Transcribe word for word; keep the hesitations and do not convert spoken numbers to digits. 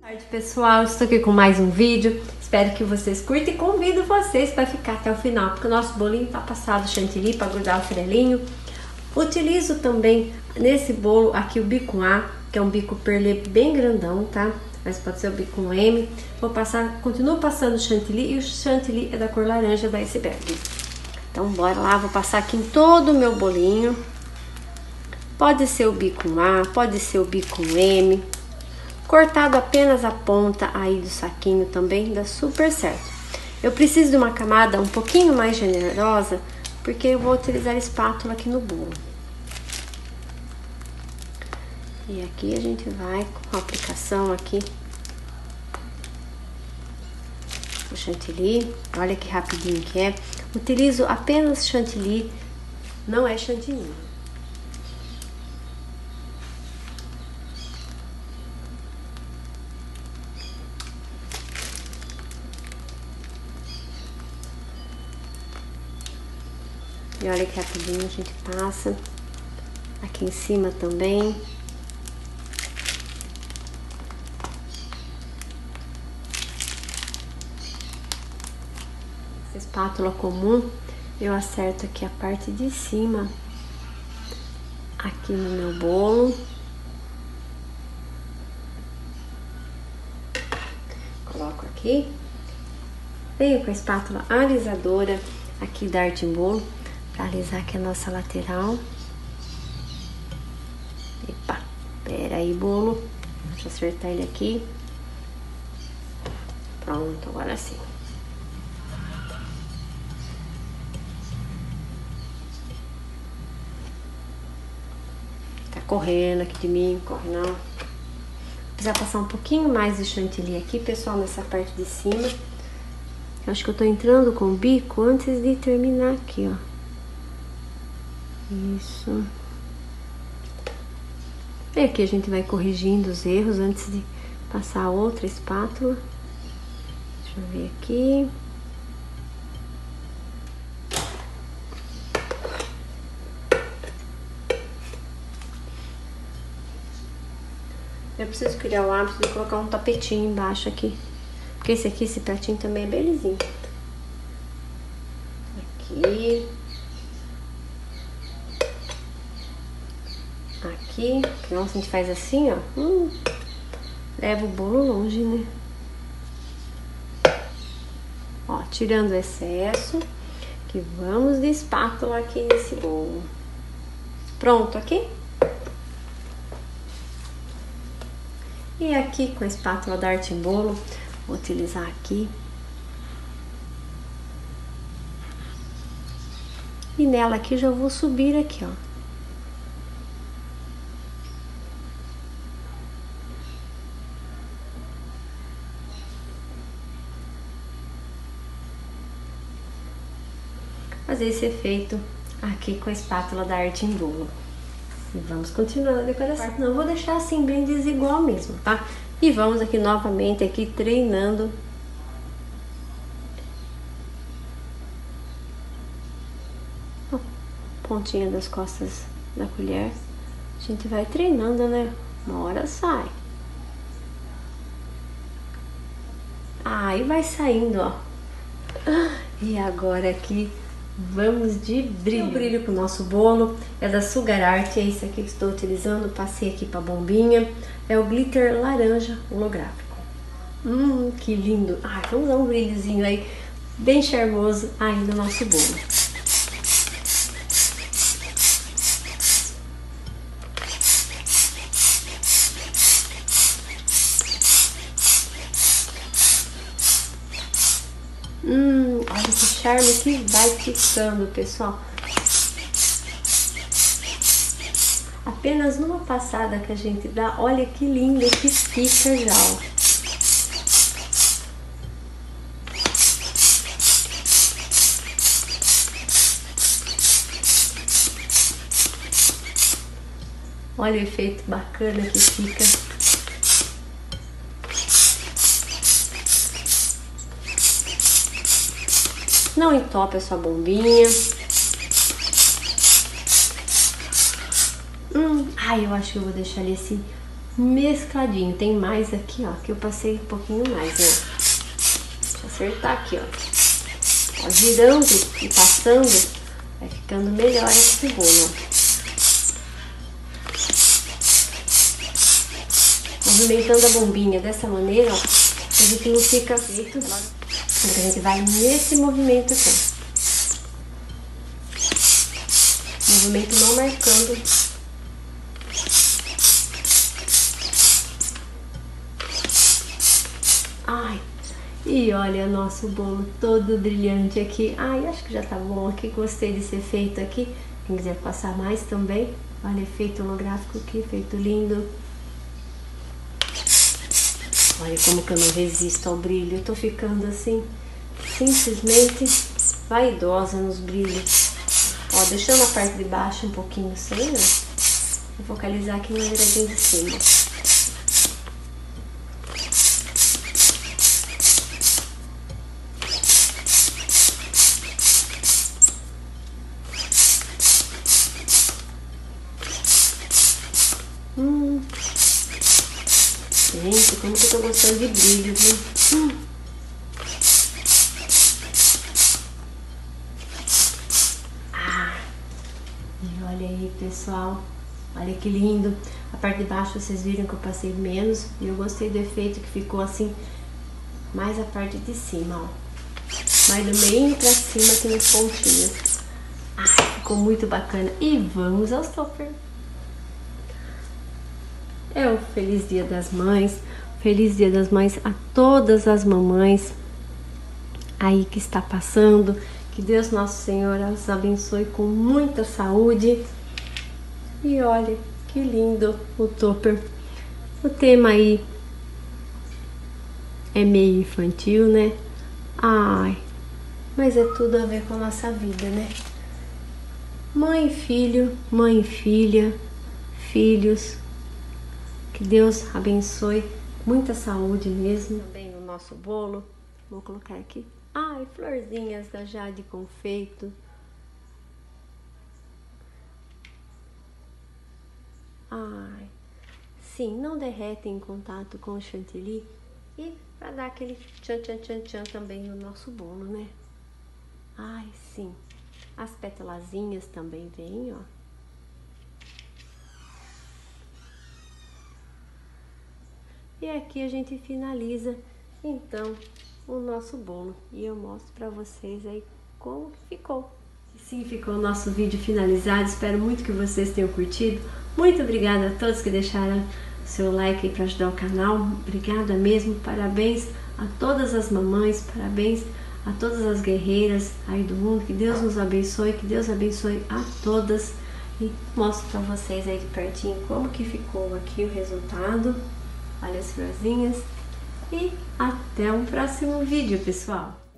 Boa tarde, pessoal, estou aqui com mais um vídeo. Espero que vocês curtem e convido vocês para ficar até o final, porque o nosso bolinho está passado chantilly para grudar o frelinho. Utilizo também nesse bolo aqui o bico A, que é um bico perlê bem grandão, tá? Mas pode ser o bico M. Vou passar, continuo passando chantilly, e o chantilly é da cor laranja da Iceberg. Então bora lá, vou passar aqui em todo o meu bolinho. Pode ser o bico A, pode ser o bico M. Cortado apenas a ponta aí do saquinho também dá super certo. Eu preciso de uma camada um pouquinho mais generosa, porque eu vou utilizar espátula aqui no bolo. E aqui a gente vai com a aplicação aqui o chantilly. Olha que rapidinho que é. Utilizo apenas chantilly, não é chantilly. E olha que rapidinho a gente passa aqui em cima também. Essa espátula comum, eu acerto aqui a parte de cima, aqui no meu bolo. Coloco aqui. Venho com a espátula alisadora aqui da Arte em Bolo, para alisar aqui a nossa lateral. Epa, pera aí, bolo. Deixa eu acertar ele aqui. Pronto, agora sim. Tá correndo aqui de mim, corre não. Vou precisar passar um pouquinho mais de chantilly aqui, pessoal, nessa parte de cima. Eu acho que eu tô entrando com o bico antes de terminar aqui, ó. Isso. E aqui a gente vai corrigindo os erros antes de passar a outra espátula. Deixa eu ver aqui. Eu preciso criar o hábito de colocar um tapetinho embaixo aqui, porque esse aqui, esse pratinho também é bem lisinho. Aqui. Aqui, nossa, a gente faz assim, ó, hum, leva o bolo longe, né? Ó, tirando o excesso, que vamos de espátula aqui nesse bolo. Pronto aqui. E aqui com a espátula da Arte em Bolo, vou utilizar aqui. E nela aqui já vou subir aqui, ó. Fazer esse efeito aqui com a espátula da Arte em Bolo. E vamos continuar a decoração. Não, vou deixar assim bem desigual mesmo, tá? E vamos aqui novamente aqui treinando. Ó, pontinha das costas da colher. A gente vai treinando, né? Uma hora sai. Aí vai saindo, ó. E agora aqui vamos de brilho. O brilho pro nosso bolo é da Sugar Art, é esse aqui que estou utilizando, passei aqui pra bombinha. É o glitter laranja holográfico. Hum, que lindo. Ai, vamos dar um brilhozinho aí, bem charmoso aí no nosso bolo. Hum, olha que charme que vai ficando, pessoal. Apenas numa passada que a gente dá, olha que lindo que fica já, ó. Olha o efeito bacana que fica. Não entope a sua bombinha. Hum, ai, eu acho que eu vou deixar ele assim mescladinho. Tem mais aqui, ó, que eu passei um pouquinho mais, né? Deixa eu acertar aqui, ó. Ó, girando e passando, vai ficando melhor esse bolo, ó. Movimentando a bombinha dessa maneira, ó, a gente não fica feito. A gente vai nesse movimento aqui. Movimento não marcando. Ai, e olha nosso bolo todo brilhante aqui. Ai, acho que já tá bom aqui. Gostei de ser feito aqui. Quem quiser passar mais também. Olha, efeito holográfico aqui, efeito lindo. Olha como que eu não resisto ao brilho. Eu tô ficando assim, simplesmente vaidosa nos brilhos. Ó, deixando a parte de baixo um pouquinho sem, ó. Vou focalizar aqui na beiradinha de cima. Hum. Gente, como que eu tô gostando de brilho, viu? Hum. Ah. E olha aí, pessoal. Olha que lindo. A parte de baixo vocês viram que eu passei menos. E eu gostei do efeito que ficou assim, mais a parte de cima, ó. Mais do meio pra cima aqui nos pontinhos. Ah, ficou muito bacana. E vamos aos toppers. É o feliz dia das mães, feliz dia das mães a todas as mamães aí que está passando, que Deus Nosso Senhor as abençoe com muita saúde. E olha que lindo o topper. O tema aí é meio infantil, né? Ai, mas é tudo a ver com a nossa vida, né? Mãe e filho, mãe e filha, filhos. Que Deus abençoe, muita saúde mesmo. Também no nosso bolo, vou colocar aqui, ai, florzinhas da Jade Confeito. Ai, sim, não derretem em contato com o chantilly. E para dar aquele tchan tchan tchan tchan também no nosso bolo, né? Ai, sim, as pétalazinhas também vêm, ó. E aqui a gente finaliza, então, o nosso bolo. E eu mostro pra vocês aí como que ficou. E sim, ficou o nosso vídeo finalizado. Espero muito que vocês tenham curtido. Muito obrigada a todos que deixaram seu like aí pra ajudar o canal. Obrigada mesmo. Parabéns a todas as mamães. Parabéns a todas as guerreiras aí do mundo. Que Deus nos abençoe. Que Deus abençoe a todas. E mostro pra vocês aí de pertinho como que ficou aqui o resultado. Olha as florzinhas e até o próximo vídeo, pessoal!